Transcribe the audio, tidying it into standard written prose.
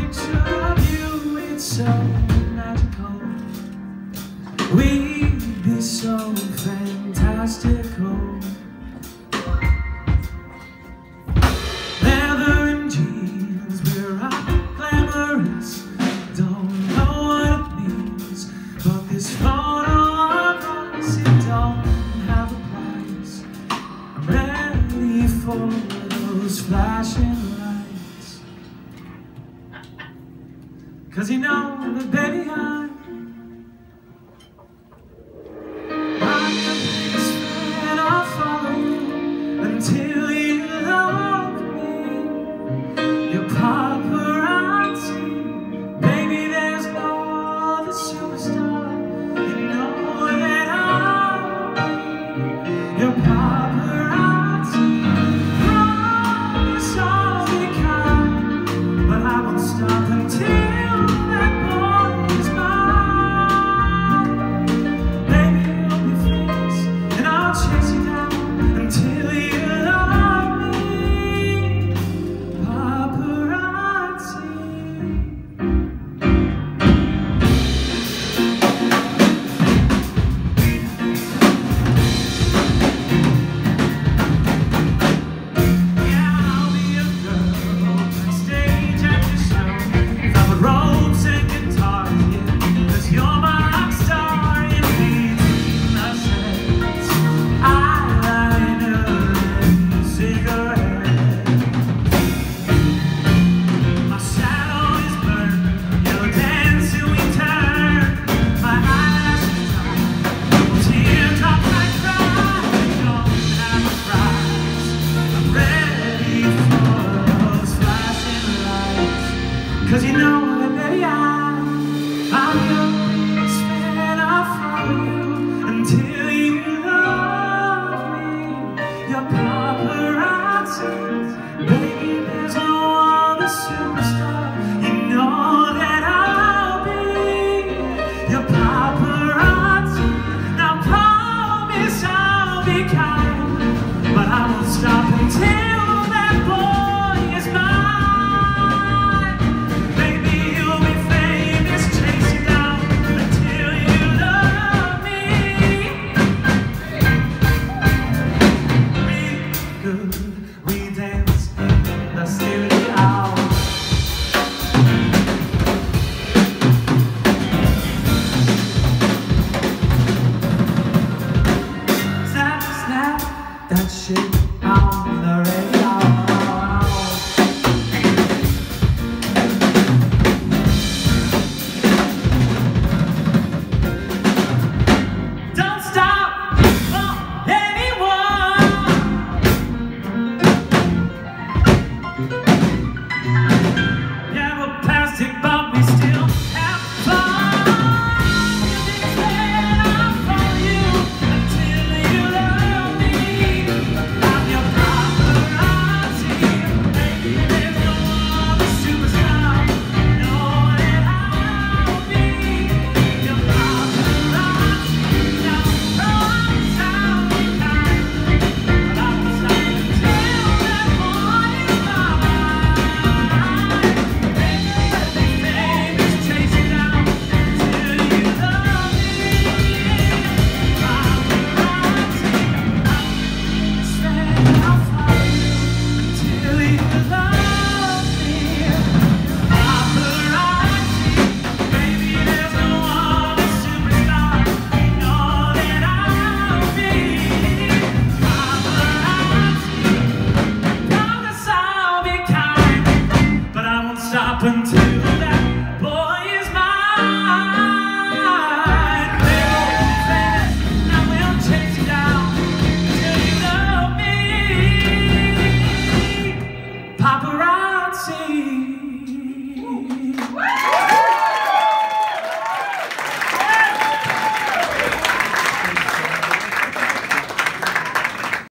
picture of you, it's so magical. We'd be so fantastical. Leather and jeans, we're up glamorous. Don't know what it means, but this photo of us, it don't have a price. I'm ready for those flashing lights. 'Cause you know that, baby, I'm your biggest fan. I'll follow you until you love me. Your paparazzi, baby, there's no other superstar. You know that I'll be your paparazzi. Promise I'll be kind, but I won't stop until that boy is mine. Baby, you'll be famous, and I'll chase you down until you love me. Paparazzi. Yeah, I'll be a girl backstage at the show, velvet robes and guitars, yeah, 'cause you're my rock star in between the sets. Eyeliner and cigarette. My shadow is burned, you're dancing, we turn. My eyelashes dry, teardrops I cry. Don't have a prize. I'm ready for those flashing lights. 'Cause you know that, baby, I'm your biggest fan. I'll follow you until you love me. Your paparazzi, baby, there's no other superstar. You know that I'll be your paparazzi. Now promise I'll be kind, but I won't stop until that boy is mine. Baby, you'll be famous, chase you down until you love me. We good, we dance in the silly hours. Snap, snap, that shit on the radio. Don't stop for anyone. Yeah, we're plastic, but we still have fun. Your biggest fan, I'll follow you until you love me. I'm your paparazzi, baby, there's no other superstar. You know that I'll be your paparazzi. Now promise I'll be kind, but I won't stop until that boy is mine. Baby, let me famous, chase you down until you love me. Paparazzi, I'll follow you until you love me. Paparazzi, baby, there's no other superstar. You know that I'll be paparazzi. Promise I'll be kind, but I won't stop until